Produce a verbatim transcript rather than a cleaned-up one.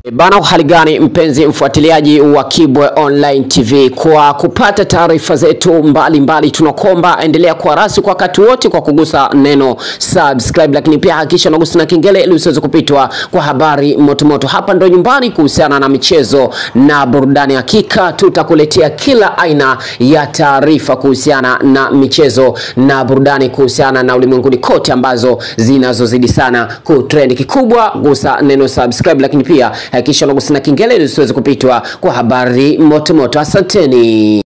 Bana, hali gani mpenzi mfuatiliaji wa Kibwe Online T V, kwa kupata taarifa zetu mbalimbali tunakomba endelea kuwa rasi kwa wakati wote kwa kugusa neno subscribe, lakini pia hakikisha unagusa na kengele ili usiweze kupitwa kwa habari motomoto. Hapa ndo nyumbani kuhusiana na michezo na burudani, hakika tutakuletea kila aina ya taarifa kuhusiana na michezo na burudani, kuhusiana na ulimwenguni kote ambazo zinazozidi sana kutrend. Kikubwa gusa neno subscribe, lakini pia hakikisha unagusa na kengele ili usiweze kupitwa kwa habari moto moto. Asanteni.